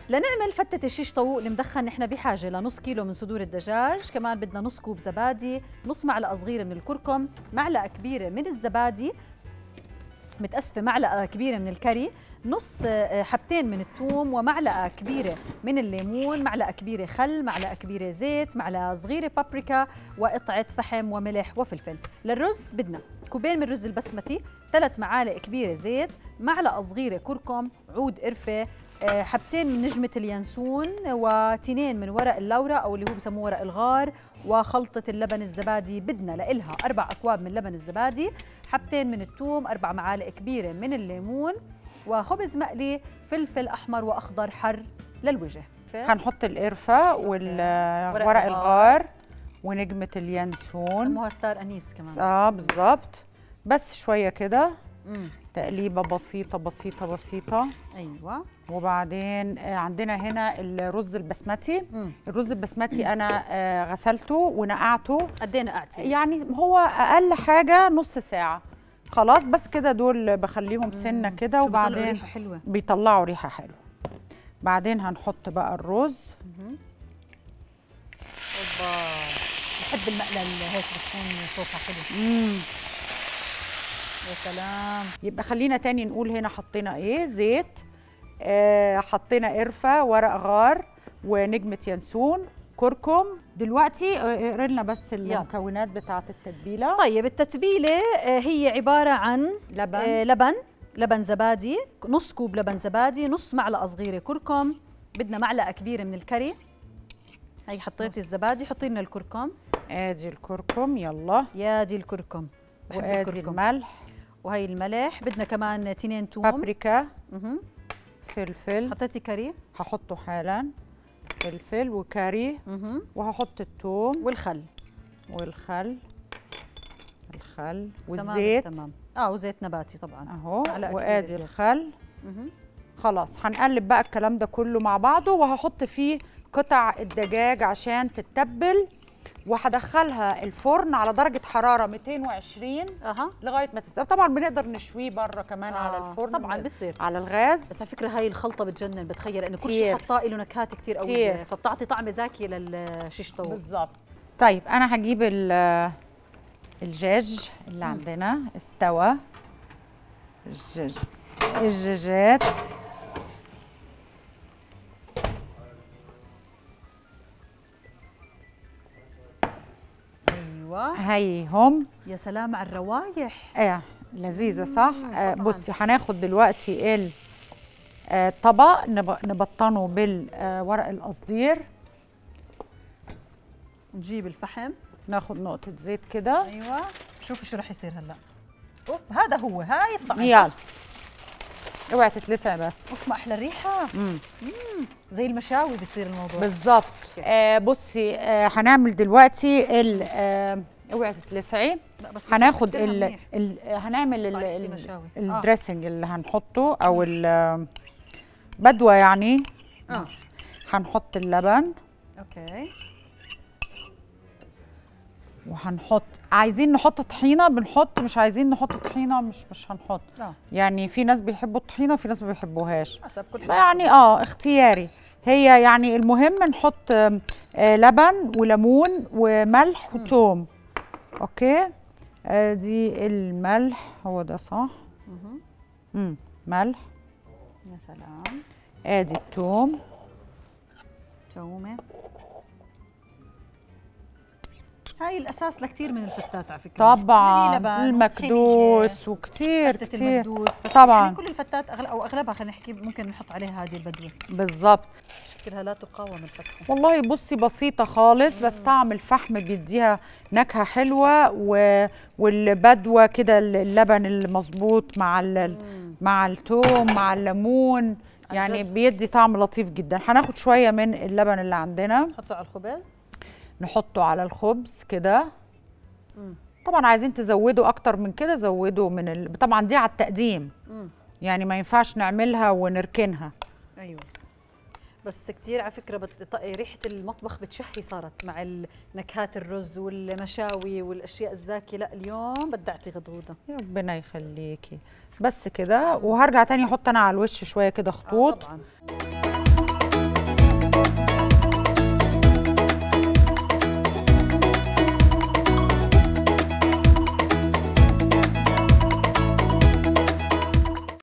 لنعمل فتة الشيش طاووق المدخن نحن بحاجة لنص كيلو من صدور الدجاج، كمان بدنا نص كوب زبادي، نص معلقة صغيرة من الكركم، معلقة كبيرة من الزبادي، متأسفة معلقة كبيرة من الكري، نص حبتين من الثوم، ومعلقة كبيرة من الليمون، معلقة كبيرة خل، معلقة كبيرة زيت، معلقة صغيرة بابريكا، وقطعة فحم وملح وفلفل. للرز بدنا كوبين من الرز البسمتي، 3 معالق كبيرة زيت، معلقة صغيرة كركم، عود قرفة، حبتين من نجمة اليانسون، وتنين من ورق اللورة أو اللي هو بسموه ورق الغار، وخلطة اللبن الزبادي بدنا لإلها 4 أكواب من لبن الزبادي، حبتين من الثوم، 4 معالق كبيرة من الليمون، وخبز مقلي، فلفل أحمر وأخضر حر للوجه. هنحط القرفة والورق الغار ونجمة اليانسون، سموها ستار أنيس كمان. بالظبط. بس شوية كده تقليبة بسيطة بسيطة بسيطة. أيوة. وبعدين عندنا هنا الرز البسمتي. الرز البسمتي أنا غسلته ونقعته. قد ايه نقعتي؟ يعني هو أقل حاجة نص ساعة. خلاص بس كده دول بخليهم سنة كده، وبعدين ريحة حلوة. بيطلعوا ريحة حلوة. بعدين هنحط بقى الرز. اوبا، بحب المقلة اللي هيك بتكون صوتها حلو. يا سلام. يبقى خلينا تاني نقول هنا حطينا ايه؟ زيت، حطينا قرفة، ورق غار، ونجمة ينسون، كركم. دلوقتي اقري لنا بس المكونات بتاعة التتبيلة. طيب التتبيلة هي عبارة عن لبن، لبن زبادي، نص كوب لبن زبادي، نص معلقة صغيرة كركم، بدنا معلقة كبيرة من الكري. هي حطيتي الزبادي، حطي لنا الكركم. ادي الكركم، يلا يا دي الكركم. وادي الملح، وهي الملح. بدنا كمان 2 توم، بابريكا، فلفل. حطيتي كري؟ هحطه حالا. فلفل وكاري. وهحط الثوم والخل والزيت. تمام. وزيت نباتي طبعا اهو، وادي الخل. خلاص هنقلب بقى الكلام ده كله مع بعضه، وهحط فيه قطع الدجاج عشان تتبل، وهدخلها الفرن على درجة حرارة 220 لغاية ما تستوي. طبعا بنقدر نشويه بره كمان على الفرن طبعا بصير على الغاز. بس على فكرة هاي الخلطة بتجنن، بتخيل انه كل شيء حطاه له نكهات كثير قوية، فبتعطي طعم زاكي للشيش طاووق. بالظبط. طيب انا هجيب الدجاج اللي عندنا استوى. الدجاجات هيهم. يا سلام على الروايح. لذيذة صح؟ بصي هناخد دلوقتي الطبق نبطنه بالورق القصدير. نجيب الفحم، ناخد نقطة زيت كده. ايوه. شوفي شو رح يصير هلا. هذا هو، هاي الطعم. يلا اوعي تتلسع بس. ما احلى الريحة. زي المشاوي بصير الموضوع. بالظبط. بصي هنعمل دلوقتي اوعي تتلسعي. هناخد هنعمل الدريسنج اللي هنحطه او البدوة يعني. هنحط اللبن. اوكي. وهنحط، عايزين نحط طحينه بنحط، مش عايزين نحط طحينه مش هنحط. يعني في ناس بيحبوا الطحينه وفي ناس ما بيحبوهاش، حسب كل يعني اختياري. هي يعني المهم نحط لبن وليمون وملح وثوم. اوكي. دي الملح، هو ده صح؟ ملح. يا سلام. ادي الثوم. تومه. هاي الاساس لكثير من الفتات على فكره. طبعا المكدوس وكثير المكدوس طبعا. يعني كل الفتات او اغلبها خلينا نحكي ممكن نحط عليها هذه البدوه. بالظبط. شكلها لا تقاوم الفتة. والله بصي بسيطه خالص، بس طعم الفحم بيديها نكهه حلوه، والبدوه كده اللبن المظبوط مع الثوم مع الليمون، يعني بيدي طعم لطيف جدا. هناخد شويه من اللبن اللي عندنا نحطه على الخبز. نحطه على الخبز كده. طبعا عايزين تزودوا اكتر من كده زودوا طبعا دي على التقديم. يعني ما ينفعش نعملها ونركنها. ايوه. بس كثير على فكره ريحه المطبخ بتشهي صارت مع نكهات الرز والمشاوي والاشياء الزاكيه. لا اليوم بدعتي غدغوده. ربنا يخليكي. بس كده. وهرجع تاني احط انا على الوش شويه كده خطوط. طبعا.